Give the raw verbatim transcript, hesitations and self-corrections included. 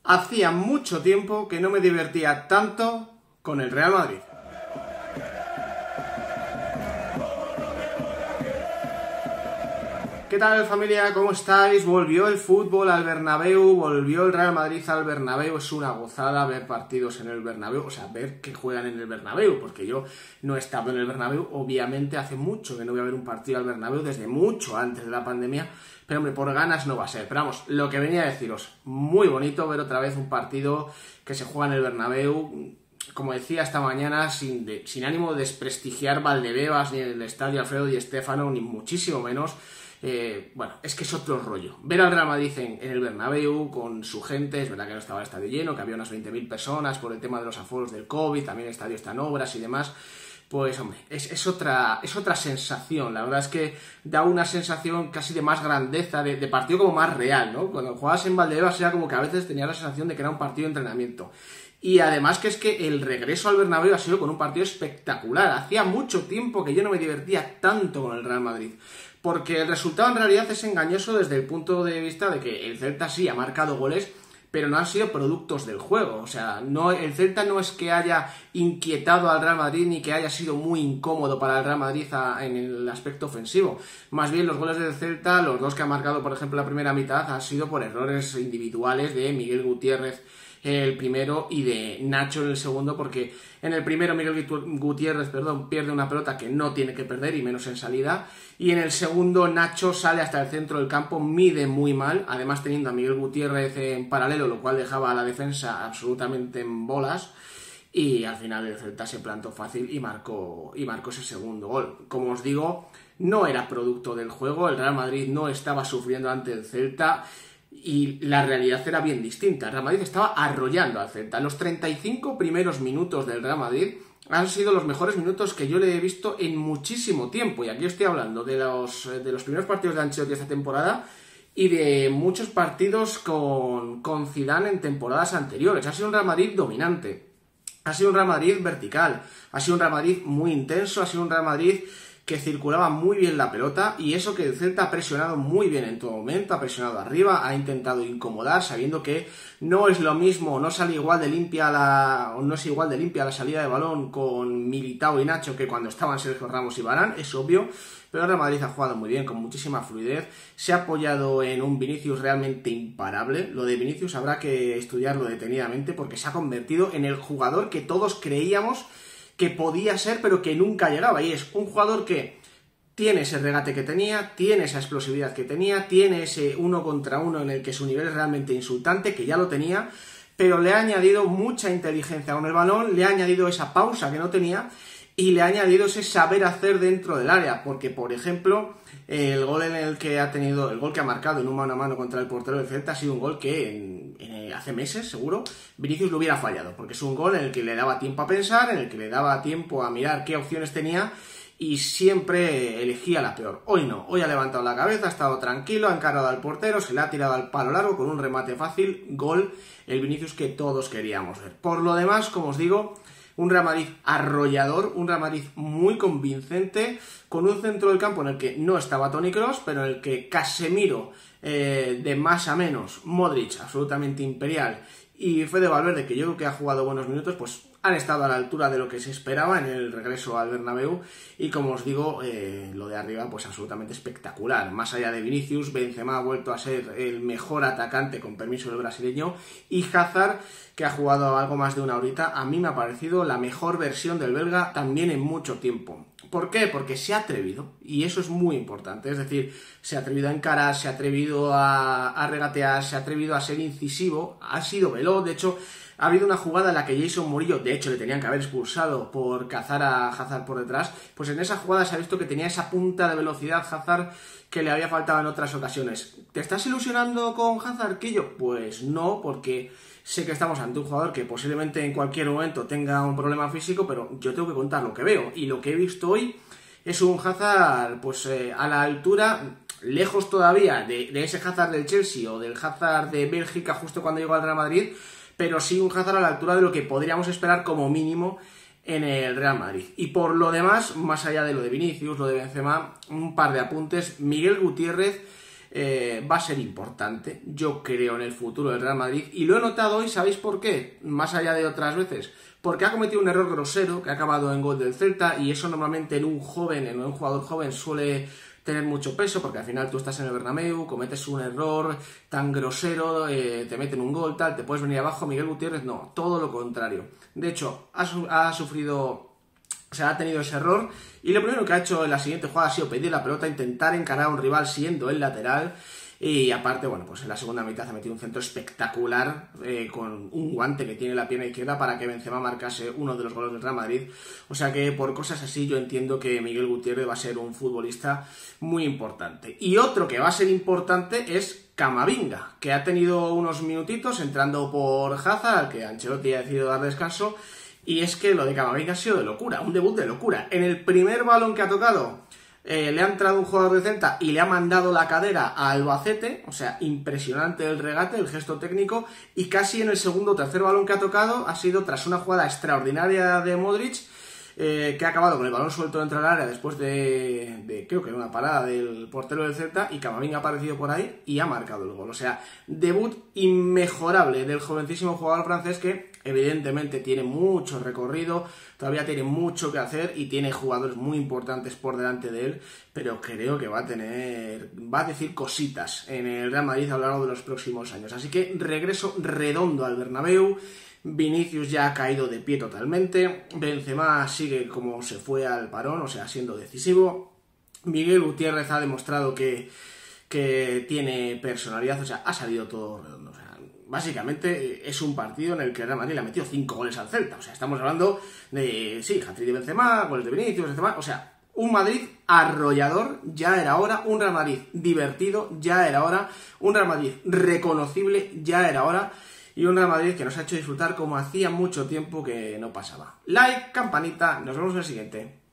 Hacía mucho tiempo que no me divertía tanto con el Real Madrid. ¿Qué tal, familia? ¿Cómo estáis? Volvió el fútbol al Bernabéu, volvió el Real Madrid al Bernabéu. Es una gozada ver partidos en el Bernabéu, o sea, ver que juegan en el Bernabéu, porque yo no he estado en el Bernabéu, obviamente hace mucho que no voy a ver un partido al Bernabéu, desde mucho antes de la pandemia, pero hombre, por ganas no va a ser. Pero vamos, lo que venía a deciros, muy bonito ver otra vez un partido que se juega en el Bernabéu. Como decía esta mañana, sin, de, sin ánimo de desprestigiar Valdebebas, ni el estadio Alfredo Di Stéfano, ni muchísimo menos. Eh, bueno, es que es otro rollo. Ver al Real Madrid en, en el Bernabéu con su gente, es verdad que no estaba el estadio lleno, que había unas veinte mil personas por el tema de los aforos del COVID, también el estadio está en obras y demás. Pues hombre, es, es, otra, es otra sensación, la verdad es que da una sensación casi de más grandeza, de, de partido como más real, ¿no? Cuando jugabas en Valdebebas era como que a veces tenía la sensación de que era un partido de entrenamiento. Y además que es que el regreso al Bernabéu ha sido con un partido espectacular. Hacía mucho tiempo que yo no me divertía tanto con el Real Madrid, porque el resultado en realidad es engañoso desde el punto de vista de que el Celta sí ha marcado goles, pero no han sido productos del juego. O sea, no, el Celta no es que haya inquietado al Real Madrid ni que haya sido muy incómodo para el Real Madrid a, en el aspecto ofensivo. Más bien los goles del Celta, los dos que ha marcado por ejemplo la primera mitad, han sido por errores individuales de Miguel Gutiérrez el primero y de Nacho en el segundo, porque en el primero Miguel Gutiérrez perdón, pierde una pelota que no tiene que perder y menos en salida, y en el segundo Nacho sale hasta el centro del campo, mide muy mal, además teniendo a Miguel Gutiérrez en paralelo, lo cual dejaba a la defensa absolutamente en bolas, y al final el Celta se plantó fácil y marcó, y marcó ese segundo gol. Como os digo, no era producto del juego, el Real Madrid no estaba sufriendo ante el Celta, y la realidad era bien distinta. El Real Madrid estaba arrollando al Celta. Los treinta y cinco primeros minutos del Real Madrid han sido los mejores minutos que yo le he visto en muchísimo tiempo. Y aquí estoy hablando de los, de los primeros partidos de Ancelotti esta temporada y de muchos partidos con, con Zidane en temporadas anteriores. Ha sido un Real Madrid dominante. Ha sido un Real Madrid vertical. Ha sido un Real Madrid muy intenso. Ha sido un Real Madrid que circulaba muy bien la pelota, y eso que el Celta ha presionado muy bien en todo momento, ha presionado arriba, ha intentado incomodar, sabiendo que no es lo mismo, no sale igual de limpia la, o no es igual de limpia la salida de balón con Militao y Nacho que cuando estaban Sergio Ramos y Varane, es obvio, pero el Real Madrid ha jugado muy bien, con muchísima fluidez, se ha apoyado en un Vinicius realmente imparable. Lo de Vinicius habrá que estudiarlo detenidamente, porque se ha convertido en el jugador que todos creíamos que podía ser, pero que nunca llegaba, y es un jugador que tiene ese regate que tenía, tiene esa explosividad que tenía, tiene ese uno contra uno en el que su nivel es realmente insultante, que ya lo tenía, pero le ha añadido mucha inteligencia con el balón, le ha añadido esa pausa que no tenía, y le ha añadido ese saber hacer dentro del área, porque por ejemplo el gol en el que ha tenido, el gol que ha marcado en un mano a mano contra el portero del Celta ha sido un gol que en, en, hace meses seguro Vinicius lo hubiera fallado, porque es un gol en el que le daba tiempo a pensar, en el que le daba tiempo a mirar qué opciones tenía y siempre elegía la peor. Hoy no, hoy ha levantado la cabeza, ha estado tranquilo, ha encarado al portero, se le ha tirado al palo largo con un remate fácil, gol, el Vinicius que todos queríamos ver. Por lo demás, como os digo, un Real Madrid arrollador, un Real Madrid muy convincente, con un centro del campo en el que no estaba Toni Kroos, pero en el que Casemiro, eh, de más a menos, Modric, absolutamente imperial, y Fede Valverde, que yo creo que ha jugado buenos minutos, pues han estado a la altura de lo que se esperaba en el regreso al Bernabéu, y como os digo, eh, lo de arriba pues absolutamente espectacular. Más allá de Vinicius, Benzema ha vuelto a ser el mejor atacante, con permiso del brasileño, y Hazard, que ha jugado algo más de una horita, a mí me ha parecido la mejor versión del belga también en mucho tiempo. ¿Por qué? Porque se ha atrevido, y eso es muy importante, es decir, se ha atrevido a encarar, se ha atrevido a, a regatear, se ha atrevido a ser incisivo, ha sido veloz. De hecho, ha habido una jugada en la que Jason Murillo, de hecho le tenían que haber expulsado por cazar a Hazard por detrás, pues en esa jugada se ha visto que tenía esa punta de velocidad Hazard que le había faltado en otras ocasiones. ¿Te estás ilusionando con Hazard, Quillo? Pues no, porque sé que estamos ante un jugador que posiblemente en cualquier momento tenga un problema físico, pero yo tengo que contar lo que veo, y lo que he visto hoy es un Hazard pues eh, a la altura, lejos todavía de, de ese Hazard del Chelsea o del Hazard de Bélgica justo cuando llegó al Real Madrid, pero sí un Hazard a la altura de lo que podríamos esperar como mínimo en el Real Madrid. Y por lo demás, más allá de lo de Vinicius, lo de Benzema, un par de apuntes. Miguel Gutiérrez eh, va a ser importante. Yo creo en el futuro del Real Madrid y lo he notado hoy, ¿sabéis por qué? Más allá de otras veces, porque ha cometido un error grosero que ha acabado en gol del Celta, y eso normalmente en un joven, en un jugador joven suele tener mucho peso, porque al final tú estás en el Bernabéu, cometes un error tan grosero, eh, te meten un gol, tal, te puedes venir abajo. Miguel Gutiérrez no, todo lo contrario. De hecho, ha, su ha sufrido, o sea, ha tenido ese error, y lo primero que ha hecho en la siguiente jugada ha sido pedir la pelota, intentar encarar a un rival siendo el lateral. Y aparte, bueno, pues en la segunda mitad ha metido un centro espectacular, eh, con un guante que tiene la pierna izquierda para que Benzema marcase uno de los goles del Real Madrid. O sea que por cosas así yo entiendo que Miguel Gutiérrez va a ser un futbolista muy importante. Y otro que va a ser importante es Camavinga, que ha tenido unos minutitos entrando por Hazard, al que Ancelotti ha decidido dar descanso. Y es que lo de Camavinga ha sido de locura, un debut de locura. En el primer balón que ha tocado, Eh, le ha entrado un jugador de Celta y le ha mandado la cadera a Albacete, o sea, impresionante el regate, el gesto técnico, y casi en el segundo o tercer balón que ha tocado ha sido tras una jugada extraordinaria de Modric, eh, que ha acabado con el balón suelto dentro del área después de, de creo que una parada del portero del Celta, y Camavinga ha aparecido por ahí y ha marcado el gol. O sea, debut inmejorable del jovencísimo jugador francés, que evidentemente tiene mucho recorrido, todavía tiene mucho que hacer y tiene jugadores muy importantes por delante de él, pero creo que va a tener, va a decir cositas en el Real Madrid a lo largo de los próximos años. Así que regreso redondo al Bernabéu. Vinicius ya ha caído de pie totalmente, Benzema sigue como se fue al parón, o sea, siendo decisivo. Miguel Gutiérrez ha demostrado que, que tiene personalidad, o sea, ha salido todo redondo. O sea, básicamente es un partido en el que el Real Madrid le ha metido cinco goles al Celta. O sea, estamos hablando de, sí, hat-trick de Benzema, goles de Vinicius, Benzema, o sea, un Madrid arrollador, ya era hora, un Real Madrid divertido, ya era hora, un Real Madrid reconocible, ya era hora, y un Real Madrid que nos ha hecho disfrutar como hacía mucho tiempo que no pasaba. Like, campanita, nos vemos en el siguiente.